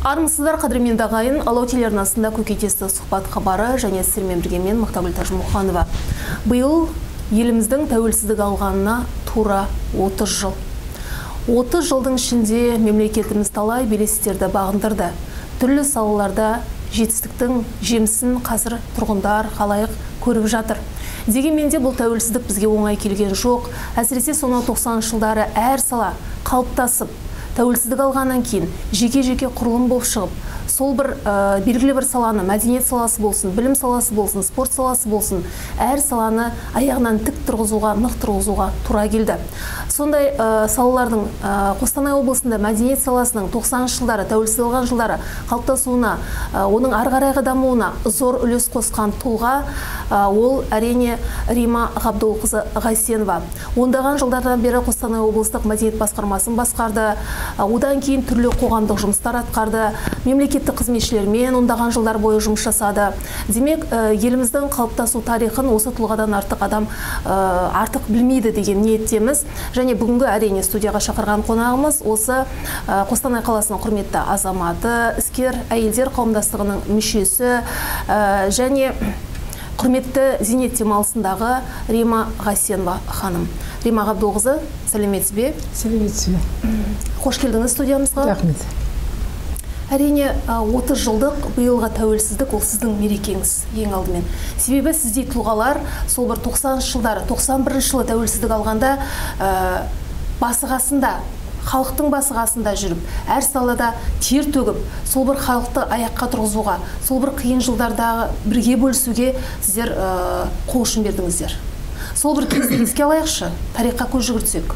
Армысыздар, қадірменді ағайын, Алау телеарнасында көкейтесті сұхбат хабары және сіздермен бірге мен Мақтагүл Тажмұханова. Биыл еліміздің тәуелсіздік алғанына тура 30 жыл. 30 жылдың ішінде мемлекетіміз талай белестерді бағындырды. Түрлі салаларда жетістіктің жемісін қазір тұрғындар, халайық көріп жатыр. Дегенмен де бұл тәуелсіздік бізге оңай келген жоқ. Әсіресе сонау 90 жылдары әр сала қалыптасып, тәуелсіздік алғаннан кейін жеке-жеке құрылым болып шығып, сол бір белгілі бір саланы, мәдениет саласы болсын, білім саласы болсын, спорт саласы болсын, әр саланы аяғынан тік тұрғызуға, нық тұрғызуға тура келді. Сондай салалардың Қостанай облысында мәдениет саласының 90 жылдары, тәуелсіздік алған жылдары қалыптасуына, оның ары қарайғы дамуына зор үлес қосқан тұлға ол әрине Рима Ғабдолқызы Ғайсенова. Ондаған жылдардан бері Қостанай облыстық мәдениет басқармасын басқарды, одан кейін түрлі қоғамдық жұмыстар атқарды, мемлекеттік қызметшілермен ондаған жылдар бойы жұмыс жасады. Демек, еліміздің қалыптасу тарихын осы тұлғадан артық адам артық білмейді деген ниеттеміз. Және бүгінгі әрине студияға шақырған қонағымыз осы Қостанай қаласының құрметті азаматы, іскер әйелдер қауымдастығының мүшесі және құрметті зейнет демалысындағы Рима Ғайсенова ханым. Рима Ғабдолқызы, сәлеметсіз бе? Сәлеметсіз бе. Қош келдіңіз студиямызға. Рахмет. Әрине 30 жылдық биылғы тәуелсіздік ол сіздің мерекеңіз ең алдымен. Себебі сіздей тұлғалар сол бір 90 жылдары, 91 жылы тәуелсіздік алғанда басы қасында, халықтың басы қасында жүріп, әр салада тер төгіп, сол бір халықты аяққа тұрғызуға, сол бір қиын жылдардағы бірге бөлісуге сіздер қол ұшын бердіңіздер. Сол бір кезді еске алайықшы, тарихқа көз жүгіртсек.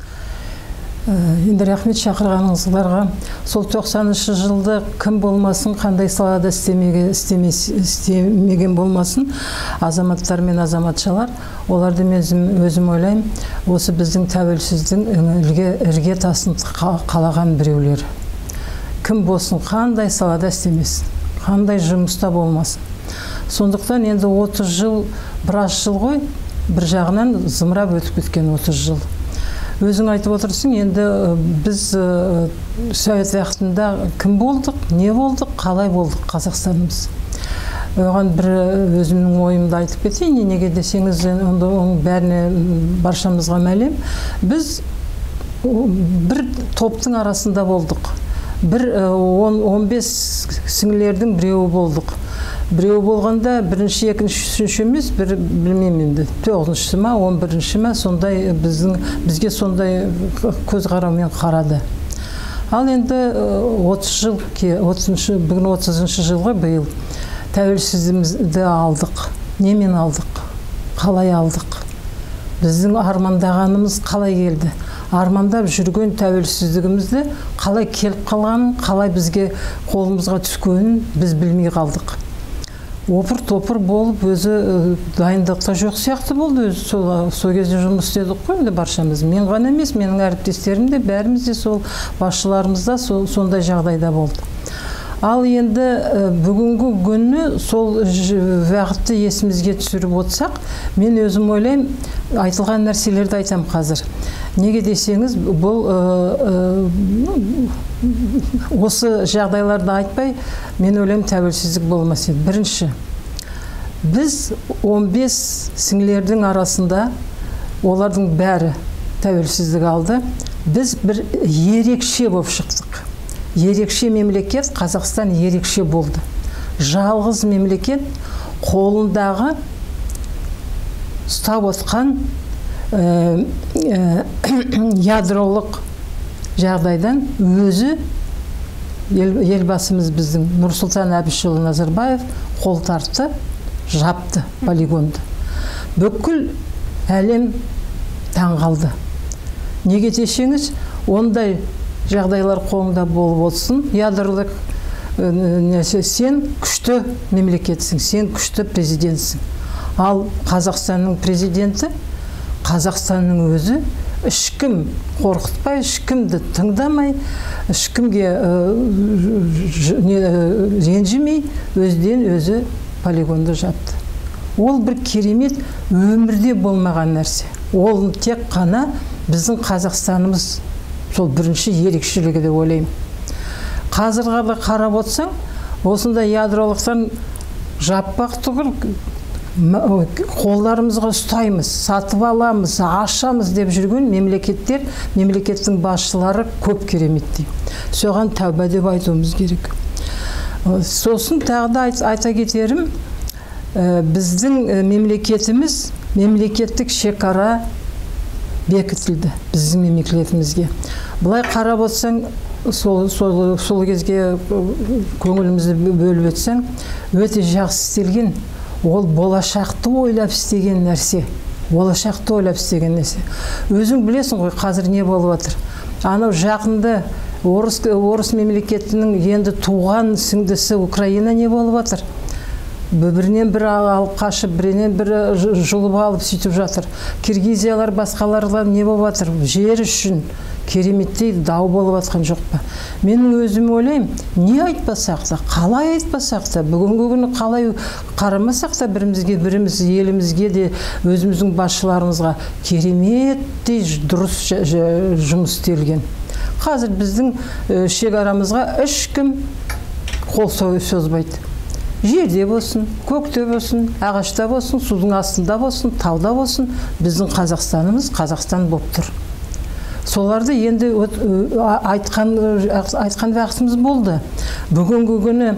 Енді рахмет шақырғаныңыздарға. Сол 90-шы жылды кім болмасын, қандай салада істемеген болмасын, азаматтар мен азаматшалар, оларды мен өзім ойлаймын, осы біздің тәуелсіздің ірге тасын қалаған біреулер. Кім болсын, қандай салада істемесін, қандай жұмыста болмасын. Сондықтан енді 30 жыл, біраз жыл ғой, бір жағынан зымырап өтіп кеткен 30 жыл. Өзің айтып отырсың, енді біз совет уақытында кім болдық, не болдық, қалай болдық Қазақстанымыз. Оған бір өзімнің ойымды айтып кетейін, неге десеңіз, оның бәріне баршамызға мәлім. Біз бір топтың арасында болдық. Бір 15 сіңлердің біреуі болдық. Біреу болғанда бірінші, екінші, үшінші емес, білмеймін енді, 9-шы ма, 11-ші ма, сондай бізге сондай көз қараумен қарады. Ал енді 30 жылғы биыл тәуелсіздігімізді алдық. Немен алдық? Қалай алдық? Біздің армандағанымыз қалай келді? Армандап жүрген тәуелсіздігімізді қалай келіп қалғанын, қалай бізге қолымызға түскенін біз білмей қалдық. Опыр-топыр болып, өзі дайындықта жоқ сияқты болды. Сол кезде жұмыс істедік қой, енді баршамыз. Мен ғана емес, менің әріптестерім де, бәріміз де сол басшыларымыз да сондай жағдайда болды. Ал енді бүгінгі күні сол уақытты есімізге түсіріп отырсақ, мен өзім ойлаймын, айтылған нәрселерді айтам қазір. Неге десеңіз, бұл осы жағдайларды айтпай, мен ойлаймын тәуелсіздік болмас еді. Бірінші, біз 15 сіңлердің арасында, олардың бәрі тәуелсіздік алды, біз бір ерекше болып шықтық. Ерекше мемлекет, Қазақстан ерекше болды. Жалғыз мемлекет қолындағы ұстап отқан ядролық жағдайдан өзі елбасымыз біздің Нұрсұлтан Әбішұлы Назарбаев қол тартты, жапты полигонды. Бүкіл әлем таңғалды. Неге десеңіз, ондай жағдайлар қолында болып отсын, ядролық сен күшті мемлекетсің, сен күшті президентсің. Ал Қазақстанның президенті, Қазақстанның өзі ешкім қорқытпай, ешкімді тыңдамай, ешкімге ренжімей, өзден өзі полигонды жапты. Ол бір керемет өмірде болмаған нәрсе. Ол тек қана біздің Қазақстанымыз сол бірінші ерекшелігі деп ойлаймын. Қазіргі қарап отырсаң, осында ядролықтан жаппақ түгіл қолдарымызға ұстаймыз, сатып аламыз, ашамыз деп жүрген мемлекеттің басшылары көп керемет дейді. Соған тәуба деп айтуымыз керек. Сосын тағы да айта кетерім, біздің мемлекеттік шекара бекітілді біздің мемлекетімізге. Бұлай қарап отырсаң, сол кезге көңілімізді бөліп өтсең, өте жақсы істелген. Ол болашақты ойлап істеген нәрсе. Өзің білесің ғой, қазір не болып жатыр. Анау жақында орыс мемлекетінің енді туған сіңдісі Украина не болып жатыр. Бірінен бір алып қашып, бірінен бір жұлып алып сөйтіп жатыр. Киргизиялар, басқаларлар не болып жатыр? Жер үшін кереметтей дау болып жатқан жоқ па? Менің өзім ойлаймын, не айтпасақ та, қалай айтпасақ та, бүгінгі күні қалай қарамасақ та, біріміз елімізге де, өзіміздің басшыларымызға кереметтей дұрыс жұмыс істелген. Қазір біздің шекарамызға ешкім қол созбайды. Жерде болсын, көкте болсын, ағашта болсын, судың астында болсын, тауда болсын, біздің Қазақстанымыз Қазақстан болып тұр. Соларды енді айтқан вақытымыз болды. Бүгінгі күні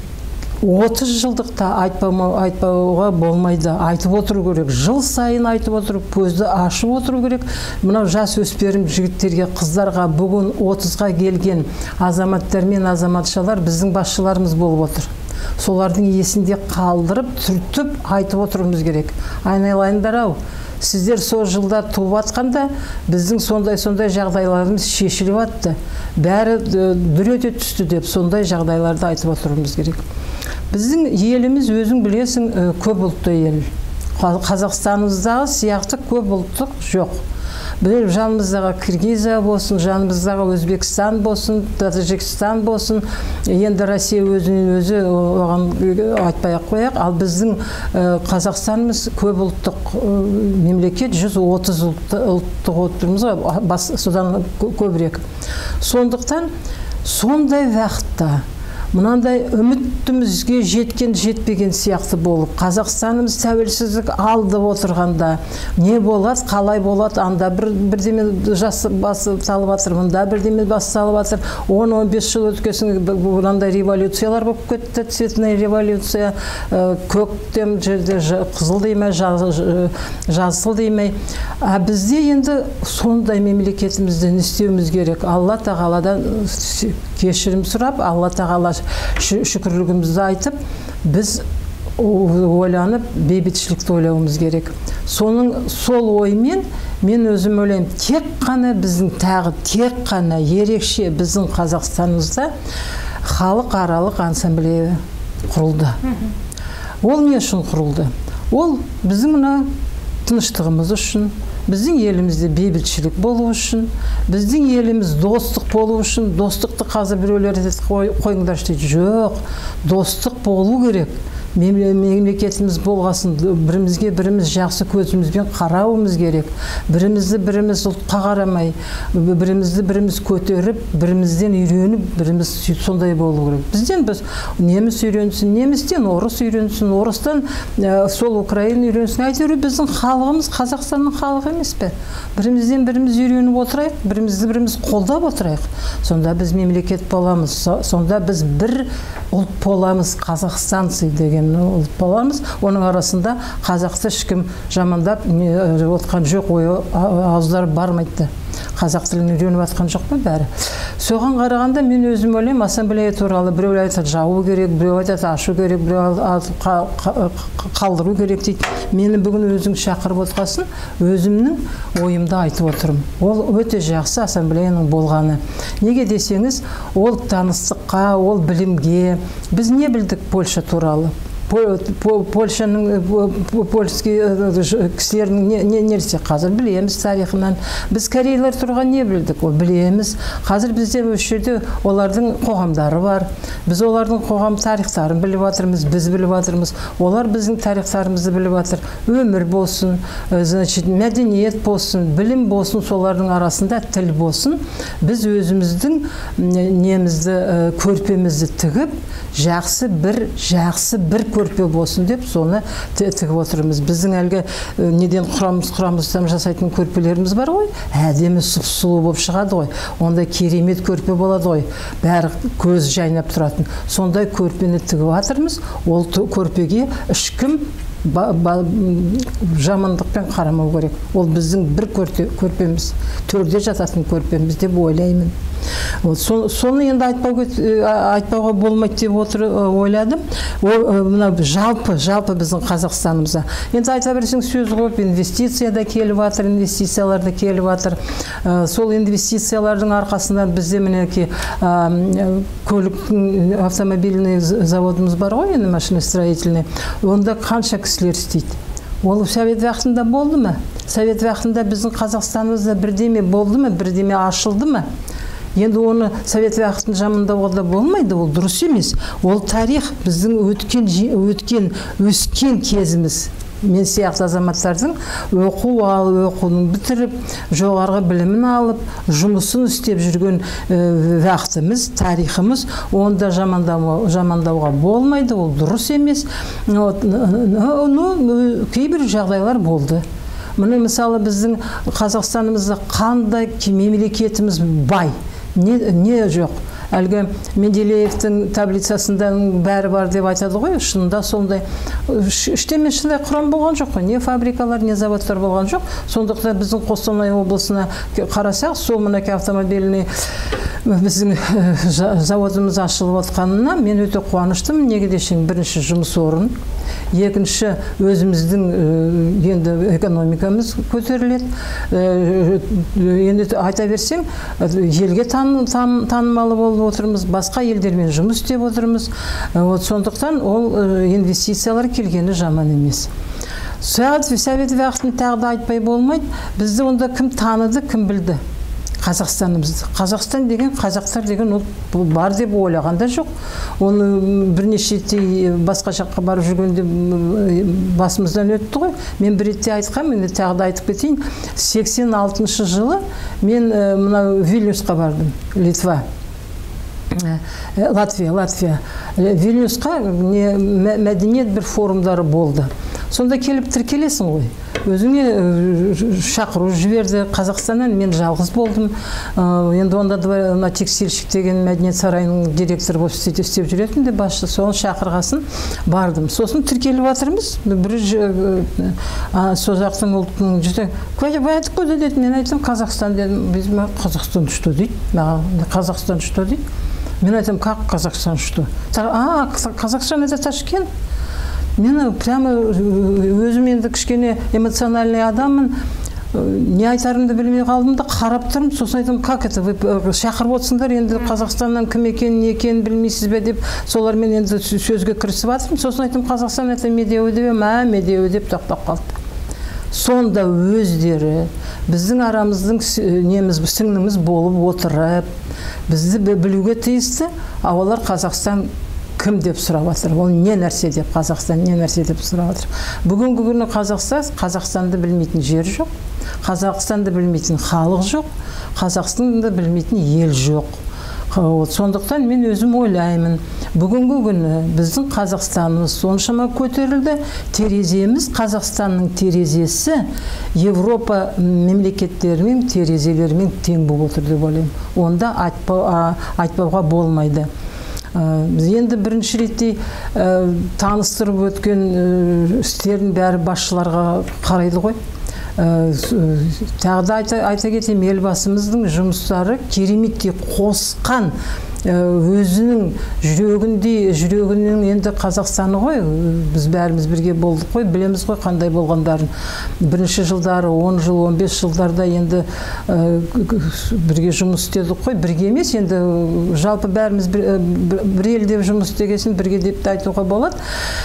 30 жылдықта айтпауға болмайды, айтып отыру керек. Жыл сайын айтып отыру, көзді ашып отыру керек. Мынау жас өспірім жігіттерге, қыздарға, бүгін 30-ға келген азаматтар мен азаматшалар біздің басшыларымыз болып отыр. Солардың есінде қалдырып, түртіп айтып отыруымыз керек. Айналайындар-ау, сіздер сол жылдар туып атқанда, біздің сондай жағдайларымыз шешіліп атты. Бәрі дүрете түсті деп, сондай жағдайларды айтып отыруымыз керек. Біздің еліміз, өзің білесің, көп ұлтты ел. Қазақстанымыздағы сияқты көп ұлттық жоқ. Бір жанымыздағы Киргизия болсын, жанымыздағы Өзбекстан болсын, Тәжікстан болсын, енді Россия өзі оған айтпай-ақ қояқ. Ал біздің Қазақстанымыз көп ұлттық мемлекет, 130 ұлттық отырмыз ғой, содан көбірек. Сондықтан, сондай вақытта, мынандай үмітімізге жетпеген сияқты болып, Қазақстанымыз тәуелсіздік алды отырғанда, не болады, қалай болады, анда бірдеме басы салып жатыр, мында бірдеме басы салып жатыр, 10-15 жыл өткесін мынандай революциялар болып кетті, цветная революция, көктем жерде қызыл дейме, жасыл дейме. Бізде енді сондай мемлекетімізді істеуіміз керек. Алла тағаладан кешірім сұрап, Алла тағала шүкірлігімізді айтып, біз ойланып, бейбітшілікті ойлауымыз керек. Сол оймен мен өзім ойлаймын, тек қана ерекше біздің Қазақстанымызда халықаралық ассамблея құрылды. Ол не үшін құрылды? Ол біздің тыныштығымыз үшін, біздің елімізде бейбітшілік болу үшін, біздің еліміз достық болу үшін, достықты қазір біреулер қойыңдар дейді. Жоқ, достық болу керек. Мемлекетіміз болғасын, біріміз жақсы көзімізбен қарауымыз керек. Біріміз ұлтқа қарамай, біріміз көтеріп, бірімізден үйреніп, біріміз сондай болу керек. Бізден неміс үйренсін, немістен орыс үйренсін, орыстан сол Украина үйренсін. Әйтеуір біздің халығымыз Қазақстанның халығы емес пе? Бірімізден біріміз үйреніп отырайық, біріміз қолдап отырайық. Сонда біз мемлекет боламыз, сонда біз бір ұлт боламыз, Қазақстанцы деген ұлт боламыз. Оның арасында қазақты ешкім жамандап отқан жоқ, ауыздары бармайды. Қазақ тілін үйреніп атқан жоқ па бәрі. Соған қарағанда мен өзім ойлаймын, ассамблея туралы біреу айтады жабу керек, біреу айтады ашу керек, біреу қалдыру керек дейді. Мені бүгін өзің шақырып отқасын, өзімнің ойымды айтып отырмын. Ол өте жақсы ассамблеяның болғаны. Неге десеңіз, ол таныстыққа, ол білімге. Біз не білдік Польша туралы? Польшаның польский кісілерінің нерсе қазір білеміз тарихынан. Біз корейлер тұрған не білдік? Ол білеміз. Қазір бізде осы жерде олардың қоғамдары бар. Біз олардың қоғам тарихтарын біліп жатырмыз, біз біліп жатырмыз. Олар біздің тарихтарымызды біліп жатыр. Өмір болсын, мәдениет болсын, білім болсын, солардың арасында тіл болсын. Біз өзіміздің немізді көрпемізді тігіп, жақсы бір көрпе болсын деп соны тігіп отырмыз. Біздің әлгі неден құрамыздан жасайтын көрпелеріміз бар ғой, әдемі сұлу болып шығады ғой. Онда керемет көрпе болады ғой, бәрі көз жайнап тұратын. Сондай көрпені тігіп жатырмыз. Ол көрпеге ешкім жамандықпен қарамау керек. Ол біздің бір көрпеміз, төрде жататын көрпеміз деп ойлаймын. Соны енді айтпауға болмайды деп ойладым. Мына жалпы біздің Қазақстанымызда. Енді айта берсең сөз көп, инвестиция да келіп жатыр, инвестициялар да келіп жатыр. Сол инвестициялардың арқасында бізде мінеки көлік автомобильный заводымыз бар ғой, енді машиностроительный. Онда қанша кісілер істейді? Ол Совет уақытында болды ма? Совет уақытында біздің Қазақстанымызда бірдеме болды ма? Бірдеме ашылды ма? Енді оны Совет уақытын жамандауға да болмайды, ол дұрыс емес. Ол тарих біздің өскен кезіміз. Мен сияқты азаматтардың оқуын бітіріп, жоғарғы білімін алып, жұмысын істеп жүрген уақытымыз, тарихымыз, оны да жамандауға болмайды, ол дұрыс емес. Кейбір жағдайлар болды. Міне мысалы біздің Қазақстанымызда қандай мемлекетіміз бай, не жоқ. Әлгі Менделеевтің таблицасында бәрі бар деп айтады ғой, шынында сондай. Іштемен шындай құрам болған жоқ қой, не фабрикалар, не заводтар болған жоқ. Сондықтан біздің Қостанай облысына қарасақ, сол мінеки автомобильный біздің заводымыз ашылып отқанына мен өте қуаныштымын. Неге десең, бірінші жұмыс орын, екінші өзіміздің енді экономикамыз көтеріледі. Енді айта берсең, елге танымалы болып отырмыз, басқа елдермен жұмыс істеп отырмыз. Сондықтан ол инвестициялар келгені жаман емес. Совет уақытын тағы да айтпай болмайды. Бізді онда кім таныды, кім білді? Қазақстанымызды. Қазақстан деген, қазақтар деген ол бар деп ойлағанда жоқ. Оны бірнеше басқа жаққа барып жүргенде басымыздан өтті ғой. Мен бір ретте айтқам, енді тағы да айтып кетейін. 86 жылы мен мына Вильнюсқа бардым, Литва. Латвия. Вильнюсқа мәдениет бір форумдары болды. Сонда келіп тіркелесің ғой. Өзіңе шақыру жіберді. Қазақстаннан мен жалғыз болдым. Енді онда да текстильщик деген мәдениет сарайының директоры болып істеп жүретін де басшы. Соны шақырғасын бардым. Сосын тіркеліп жатырмыз. Сол жақтың ұлтының жүзі. Вы откуда деді? Мен айттым, Қазақстан дедім. Қазақстан что дейді? Қазақстан что дейді? Мен айтам, как Казахстан что? Казахстан это Ташкент. Мен прямо өзім енді кішкене эмоциональный адаммын. Не айтарымды білмей қалдым да қарап тұрмын. Сосын айтам, как это? Вы шақырып отырсыңдар, енді Қазақстаннан кім екен, не екенін білмейсіз бе деп, солармен енді сөзге кірісіп жатырмын. Сосын айтам, Қазақстан это Медеу деп, Медеу деп тоқтап қалды. Сонда өздері біздің арамыздың сіңліміз болып отырып, бізді білуге тиісті, олар Қазақстан кім деп сұрап жатыр. Ол не нәрсе деп, Қазақстан не нәрсе деп сұрап жатыр. Бүгінгі күні Қазақстанды білмейтін жер жоқ, Қазақстанды білмейтін халық жоқ, Қазақстанды білмейтін ел жоқ. Сондықтан мен өзім ойлаймын, бүгінгі күні біздің Қазақстанымыз соншама көтерілді, тереземіз, Қазақстанның терезесі Европа мемлекеттерінің терезелерімен тең болып отыр деп ойлаймын. Онда айтпауға болмайды. Енді бірінші ретте таныстырып өткен істердің бәрі басшыларға қарайды ғой. Тағы да айта кетейін, елбасымыздың жұмыстары кереметтей қосқан, өзінің жүрегінің енді Қазақстаны ғой, біз бәріміз бірге болдық қой, білеміз ғой қандай болғандарын. Бірінші жылдары, 10 жыл, 15 жылдарда енді бірге жұмыс істедік қой, бірге емес, енді жалпы бәріміз бір елде жұмыс істегесін бірге деп айтуға болады.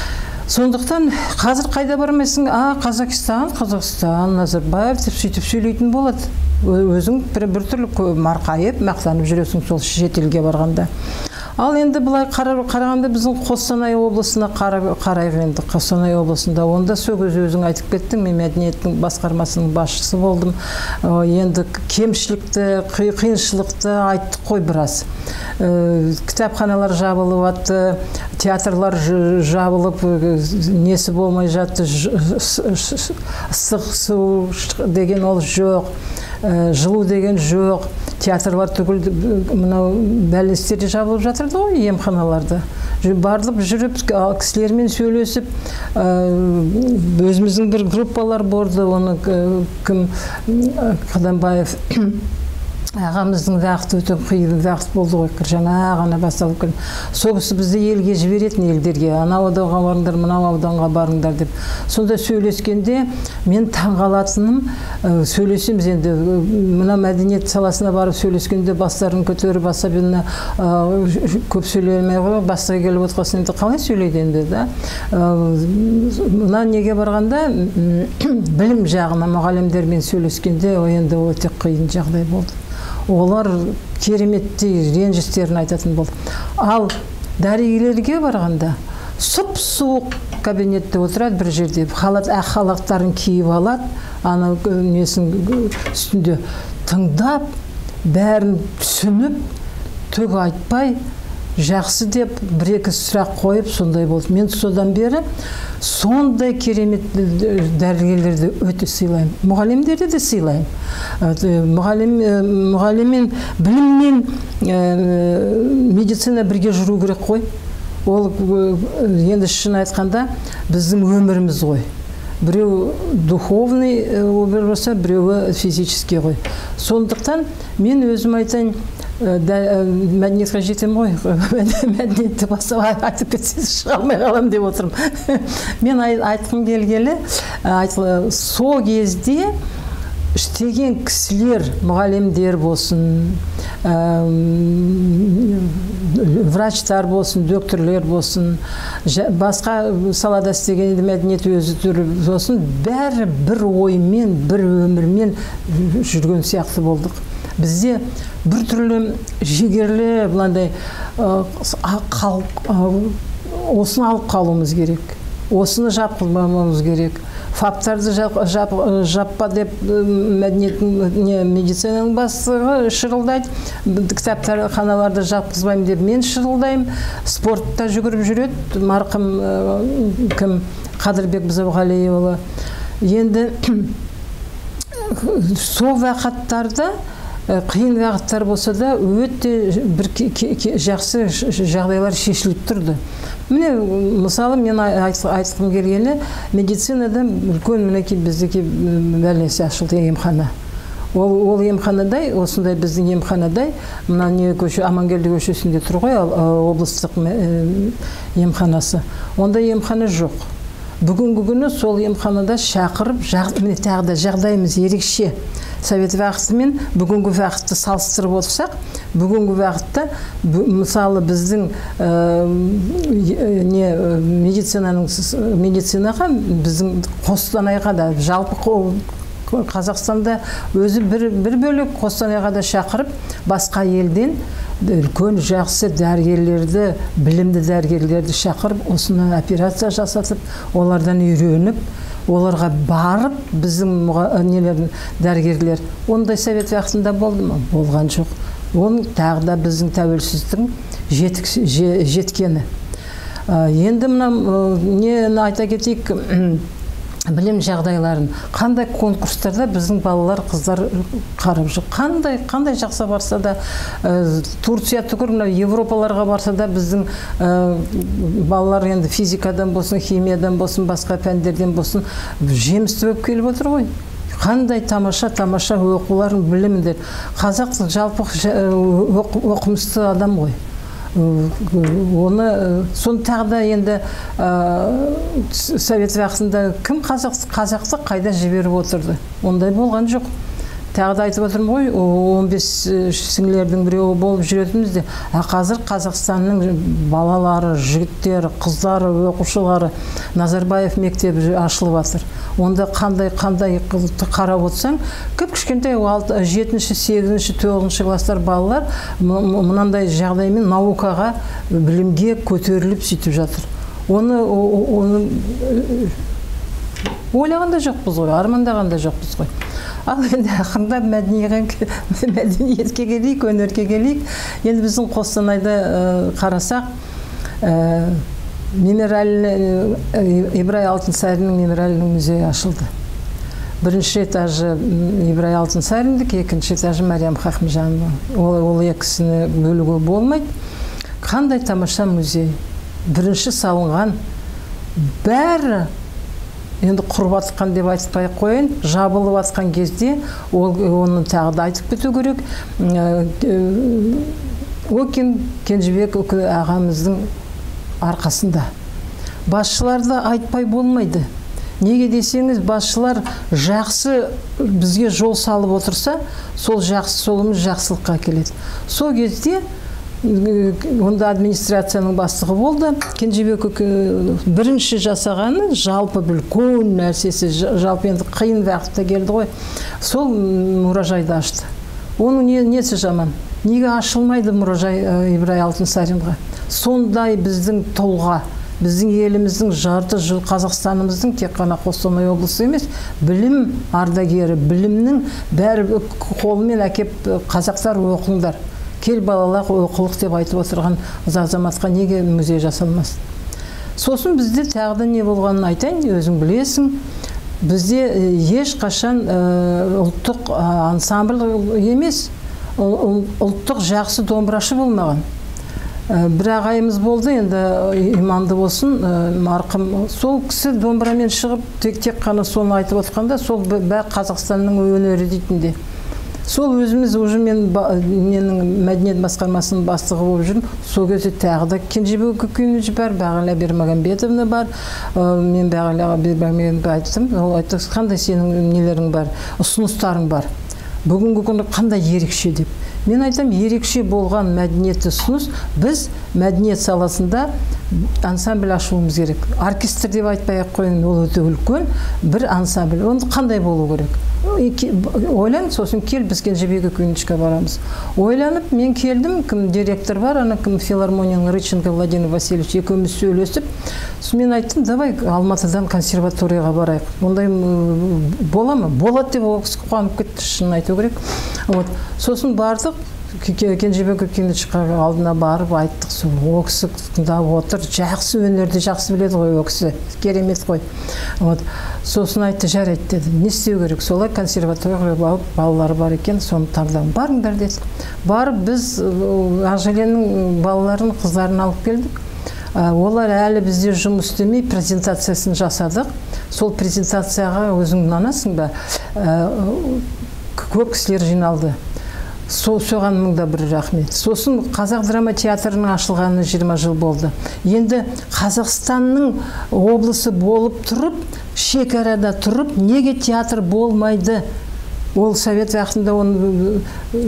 Сондықтан қазір қайда бармайсың, Қазақстан, Назарбаев деп сөйтіп сөйлейтін болады. Өзің бір түрлі марқайып, мақтанып жүресің сол шетелге барғанда. Ал енді былай қарағанда біздің Қостанай облысына қарайық енді. Қостанай облысында онда өзің айтып кеттің, мен мәдениеттің басқармасының басшысы болдым. Енді кемшілікті, қиыншылықты айттық қой біраз. Кітапханалар жабылып атты, театрлар жабылып, несі болмай жатты, ыстық су деген ол жоқ, жылу деген жоқ, театрлар түгіл мынау бәлістері жабылып жатырды ғой, емханаларда. Барлып жүріп, кісілермен сөйлесіп, өзіміздің бір группалар болды, оны кім Қадамбаев ағамыздың вақыты өте қиын вақыт болды ғой, жаңа ғана басталып келді. Сол кісі бізді елге жіберетін, елдерге, анау ауданға барыңдар, мынау ауданға барыңдар деп. Сонда сөйлескенде мен таңғалатыным, сөйлесеміз енді, мына мәдениет саласына барып сөйлескенде бастарын көтеріп, асабына көп сөйлемей қойып, бастығы келіп отырғасын енді қалай сөйлейді енді да. Мына неге барғанда білім жағына мұғалімдермен сөйлескенде енді өте қиын жағдай болды. Олар кереметтей ренжістерін айтатын болды. Ал дәрігерлерге барғанда сұп-суық кабинетте отырады бір жерде, ақ халаттарын киіп алады, ана несін үстінде тыңдап, бәрін түсініп, түк айтпай, жақсы деп бір-екі сұрақ қойып, сондай болды. Мен содан бері сондай керемет дәрігерлерді өте сыйлаймын. Мұғалімдерді де сыйлаймын. Мұғаліммен, біліммен медицина бірге жүру керек қой. Ол енді шын айтқанда біздің өміріміз ғой. Біреу духовный өмір болса, біреуі физический ғой. Сондықтан мен өзім айтайын, мәдениетке жетем ғой, мәдениетті бастап айтып кетсеңіз шыға алмай қалам деп отырмын. Мен айтқым келгелі, сол кезде істеген кісілер, мұғалімдер болсын, врачтар болсын, докторлер болсын, басқа салада істеген мәдениет өзі түрі болсын, бәрі бір оймен, бір өмірмен жүрген сияқты болдық. Бізде бір түрлі жігерлі, бұландай осыны алып қалуымыз керек, осыны жапқызбауымыз керек. Фаптарды жаппа деп медицинаның бастығы шырылдайды, кітапханаларды жапқызбаймын деп мен шырылдаймын. Спортта жүгіріп жүреді, марқым кім Қадырбек Бұзауғалиұлы. Енді сол вақыттарда қиын вақыттар болса да өте бір жақсы жағдайлар шешіліп тұрды. Міне, мысалы, мен айтқым келгені, медицинада үлкен мінекей біздікі бәлесі ашылды емхана. Ол емханадай, осындай біздің емханадай, мына не көше, Амангелді көшесінде тұр ғой, облыстық емханасы. Онда емхана жоқ. Бүгінгі күні сол емханада шақырып, тағы да жағдайымыз ерекше. Совет вақыты мен бүгінгі вақытты салыстырып отырсақ, бүгінгі вақытта мысалы біздің медицинаға, біздің Қостанайға да, жалпы Қазақстанда өзі бір бөлек Қостанайға да шақырып, басқа елден үлкен жақсы дәрігерлерді, білімді дәрігерлерді шақырып, осыны операция жасатып, олардан үйреніп, оларға барып, біздің дәрігерлер, ондай совет вақытында болды ма? Болған жоқ. Оның тағы да біздің тәуелсіздіктің жеткені. Енді мына айта кетейік, білім жағдайларын, қандай конкурстарда біздің балалар, қыздар қарап жүр. Қандай жақса барса да, Турция түгіл, Европаларға барса да біздің балалар енді физикадан болсын, химиядан болсын, басқа пәндерден болсын, жемісті болып келіп отыр ғой. Қандай тамаша оқуларын, білімдер. Қазақ жалпы оқымысты адам ғой. Оны сон тағы да енді совет вақытында кім қазақты қайда жіберіп отырды? Ондай болған жоқ. тағы да айтып отырмын ғой, 15 сіңлердің біреуі болып жүретінбіз де. Қазір Қазақстанның балалары, жігіттері, қыздары, оқушылары Назарбаев мектебі ашылып жатыр. Онда қандай қарап отырсаң, кішкентай 7-ші, 8-ші, 9-ші класстар балалар мынандай жағдаймен наукаға, білімге көтеріліп сөйтіп жатыр. Оны ойлағанда жоқпыз ғой, армандағанда жоқпыз ғой. Ал енді ақырындап мәдениетке келейік, өнерге келейік. Енді біздің Қостанайда қарасақ, Ибрай Алтынсариннің мемориалдық музейі ашылды. Бірінші этажы Ибрай Алтынсариндік, екінші этажы Мәриям Хақымжанова. Ол екісіне бөлуге болмайды. Қандай тамаша музей. Бірінші салынған, бәрі енді құрып атқан деп айтпай қойын, жабылып атқан кезде оны тағы да айтып кету керек. Өкен Кенжебек ағамыздың арқасында. Басшыларды айтпай болмайды. Неге десеңіз, басшылар жақсы бізге жол салып отырса, сол жолымыз жақсылыққа келеді. Сол кезде онда администрацияның бастығы болды. Кенжебек бірінші жасағаны жалпы үлкен нәрсесі, жалпы енді қиын уақытта келді ғой. Сол мұражайды ашты. Оның несі жаман? Неге ашылмайды мұражай Ибрай Алтынсаринға? Сондай біздің тұлға, біздің еліміздің жарты жыл, Қазақстанымыздың тек қана Қостанай облысы емес, білім ардагері, білімнің бәрі қолымен әкеп қазақтар оқыңдар. Кел балалар оқылық деп айтып отырған азаматқа неге музей жасалмас? Сосын бізде тағы да не болғанын айтайын, өзің білесің. Бізде ешқашан ұлттық ансамбль емес, ұлттық жақсы домбырашы болмаған. Бір ағайымыз болды, енді иманды болсын, марқым. Сол кісі домбырамен шығып, тек қана соны айтып отқанда, сол бәр Қазақстанның өнері дейтінде. Сол өзіміз уже менің мәдениет басқармасының бастығы болып жүрмін. Сол кезде тағы да Кенжебек Көкенович бар, Бағила Бермағанбетовна бар. Мен Бағила Бермағанбетовнаға айттым. Ол айтты, қандай сенің нелерің бар, ұсыныстарың бар. Бүгінгі күні қандай ерекше деп. Мен айтам, ерекше болған мәдениет ұсыныс, біз мәдениет саласында ансамбль ашуымыз керек. Оркестр деп айтпай қойын, ол өте үлкен бір ансамбль. Оны қандай болу керек? Ойлан, сосын кел, біз Кенжебек Көкеновичке барамыз. Ойланып, мен келдім, кім директор бар, ана кім филармонияның Рыченко Владимир Васильевич, екеуміз сөйлесіп, мен айттым, давай Алматыдан консерваторияға барайық. Ондай бола ма? Болады деп ол кісі қуанып кетті, шынын айту керек. Сосын бардық, Кенжебек Көкеновичке алдына барып айттық, ол кісі тыңдап отыр, жақсы өнерді жақсы біледі ғой, ол кісі керемет қой. Сосын айтты, жарайды деді, не істеу керек? Солай консерваторияға барып, балалары бар екен, соны таңдап барыңдар деді. Барып біз Ақжеленнің балаларын, қыздарын алып келдік. Олар әлі бізде жұмыс істемей презентациясын жасадық. Сол презентацияға өзің нанасың ба? Көп кісілер жиналды. Соған мыңда бір рахмет. Сосын Қазақ драма театрының ашылғаны 20 жыл болды. Енді Қазақстанның облысы болып тұрып, шекарада тұрып, неге театр болмайды? Ол совет уақытында оны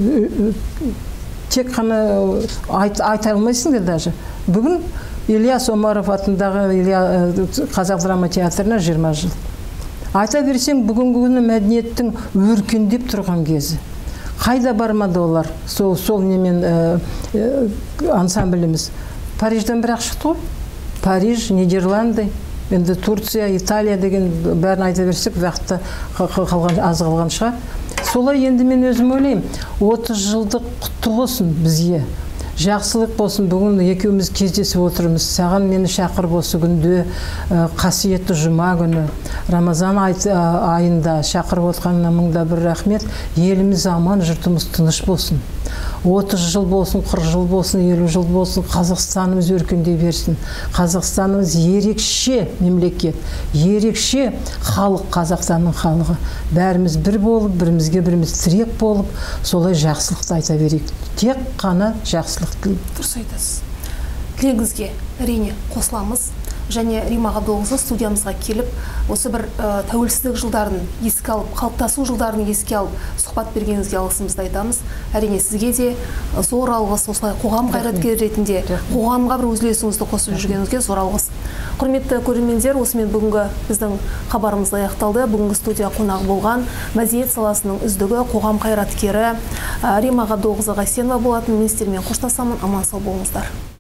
тек қана айта алмайсың да даже. Бүгін Ильяс Омаров атындағы Қазақ драма театрына 20 жыл. Айта берсең, бүгінгі күні мәдениеттің өркендеп тұрған кезі. Қайда бармады олар? Сол немен ансамбліміз. Парижден бірақ шықты ғой. Париж, Нидерланды, енді Турция, Италия деген бәрін айта берсек, вақытта азы қалған шығар. Солай енді мен өзім ойлаймын, 30 жылдық құтты болсын бізге. Жақсылық болсын, бүгін екеуміз кездесіп отырмыз. Саған мені шақырып осы күнде қасиетті жұма күні, Рамазан айында шақырып отқанына мыңда бір рахмет. Еліміз аман, жұртымыз тыныш болсын. 30 жыл болсын, 40 жыл болсын, 50 жыл болсын, Қазақстанымыз өркендей берсін. Қазақстанымыз ерекше мемлекет, ерекше халық, Қазақстанның халығы. Бәріміз бір болып, біріміз тірек болып, солай жақсылықты айта берейік. Тек қана жақсылық тілеймін. Дұрыс айтасыз. Тілегіңізге әрине қосыламыз. және Рима Ғабдолқызы студиямызға келіп, осы бір тәуелсіздік жылдарын еске алып, қалыптасу жылдарын еске алып, сұхбат бергеніңізге алғысымызды айтамыз. Әрине сізге де зор алғыс, осылай қоғам қайраткері ретінде қоғамға бір өз үлесіңізді қосып жүргеніңізге зор алғыс. Құрметті көрермендер, осымен бүгінгі біздің хабарымыз аяқталды. Бүгінгі студия қонағы болған мәдениет саласының үздігі, қоғам қайраткері Рима Ғабдолқызы Қайсенова болатын. Мен сіздермен қоштасамын. Аман сау болыңыздар.